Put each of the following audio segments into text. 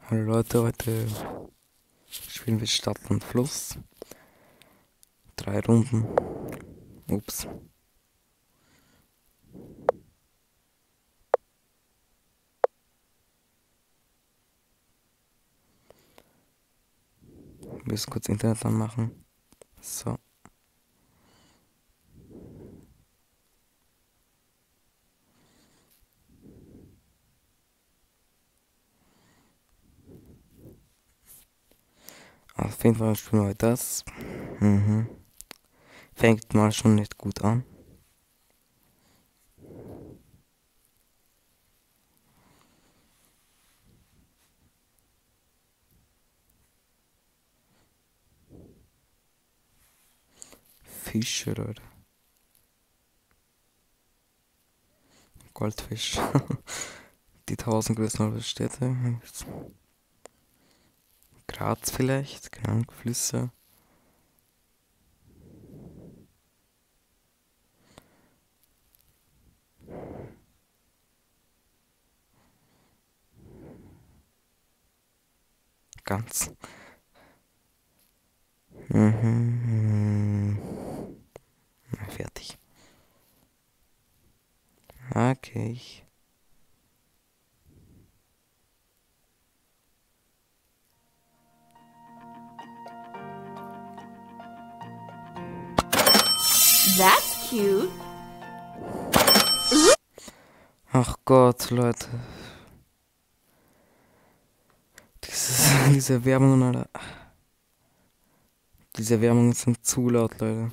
Hallo Leute, heute spielen wir Stadt und Fluss. 3 Runden. Ups. Wir müssen kurz Internet anmachen. So. Auf jeden Fall spielen wir heute das. Fängt mal schon nicht gut an. Fische, Leute. Goldfisch. Die 1000 größten Städte. Graz vielleicht, keine Ahnung, Flüsse. Ganz. Fertig. Okay. That's cute. Ach Gott, Leute. Diese Werbungen, Alter. Diese Werbungen sind zu laut, Leute.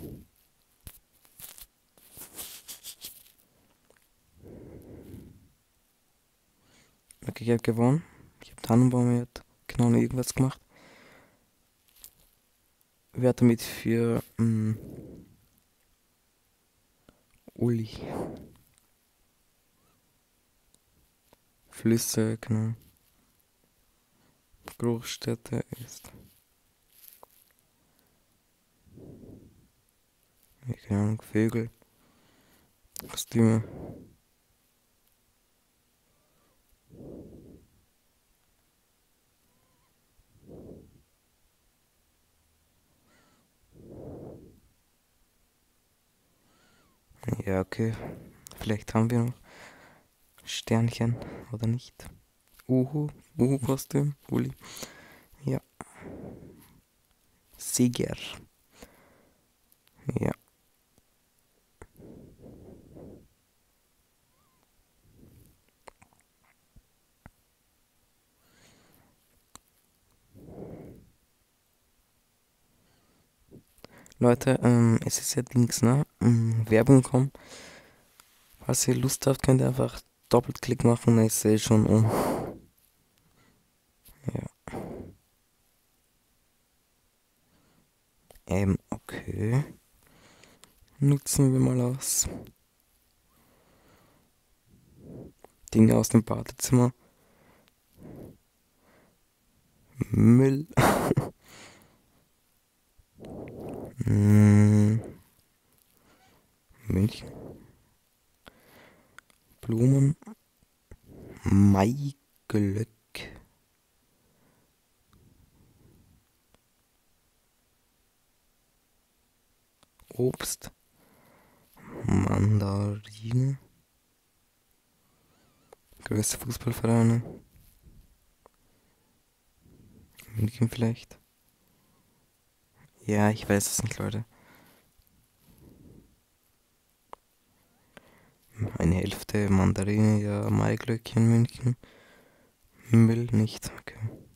Okay, ich habe gewonnen. Ich habe Tannenbaum jetzt genau irgendwas gemacht. Werte mit für Uli. Flüsse, genau. Großstädte ist. Ja, keine Ahnung, Vögel. Kostüme. Ja, okay. Vielleicht haben wir noch Sternchen oder nicht. Uhu-Kostüm, Uli. Ja. Sieger. Ja. Leute, es ist ja Dings, ne? Werbung kommen. Falls ihr Lust habt, könnt ihr einfach Doppelklick machen, ich sehe schon um. Ja. Okay. Nutzen wir mal aus. Dinge aus dem Badezimmer. Müll. München. Blumen. Maiglöck. Obst. Mandarine. Größte Fußballvereine. München vielleicht. Ja, ich weiß es nicht, Leute. Eine Hälfte Mandarine, ja, Maiglöckchen, München. Müll nicht, okay.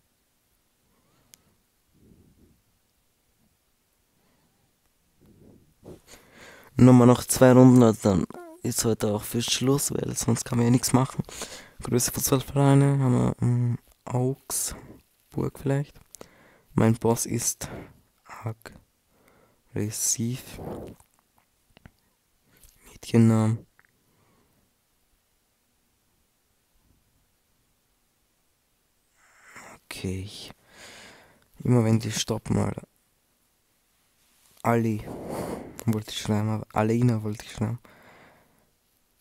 Nochmal noch 2 Runden, also dann ist heute auch für Schluss, weil sonst kann man ja nichts machen. Größte Fußballvereine haben wir Augsburg vielleicht. Mein Boss ist aggressiv. Mädchennamen. Okay. Immer wenn die stoppen, Alter. Ali wollte ich schreiben, aber Alena wollte ich schreiben.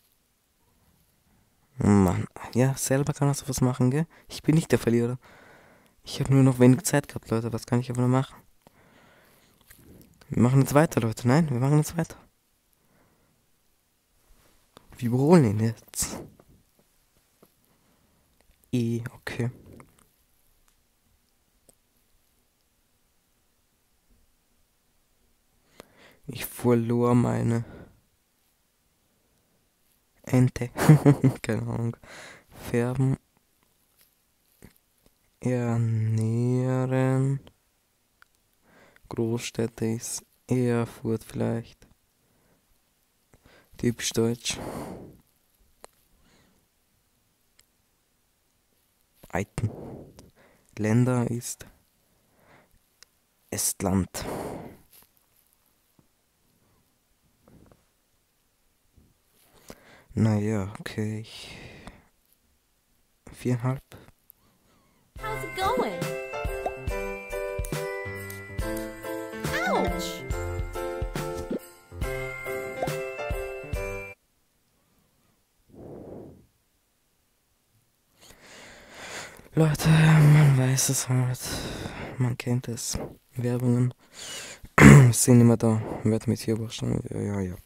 Mann, ja, selber kann er sowas machen, gell? Ich bin nicht der Verlierer. Ich habe nur noch wenig Zeit gehabt, Leute. Was kann ich aber noch machen? Wir machen jetzt weiter, Leute. Nein, wir machen jetzt weiter. Wir überholen ihn jetzt. Okay. Ich verlor meine Ente. Keine Ahnung. Färben. Ernähren. Großstädte ist Erfurt vielleicht. Typisch deutsch. Eiten. Länder ist Estland. Naja, okay. 4,5. How's it going? Ouch! Leute, man weiß es halt. Man kennt es. Werbungen sind immer da. Wird mit hier wahrscheinlich. Ja.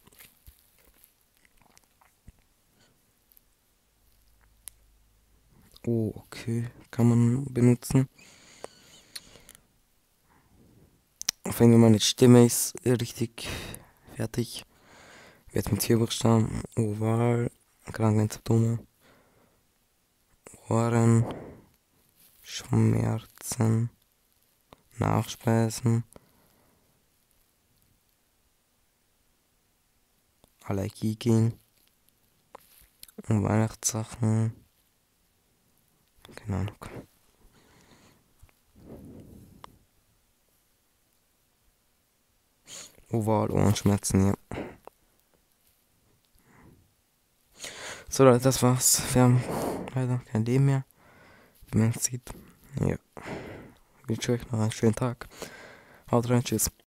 Oh, okay. Kann man benutzen. Auf jeden Fall meine Stimme ist richtig fertig. Wird mit Tierbuchstaben. Oval. Krankheitssymptome. Ohren. Schmerzen. Nachspeisen. Allergie gehen. Und Weihnachtssachen. Keine Ahnung. Oval, Ohrenschmerzen, ja. So Leute, das war's. Wir haben leider kein Leben mehr. Wie man sieht. Ja. Ich wünsche euch noch einen schönen Tag. Haut rein, tschüss.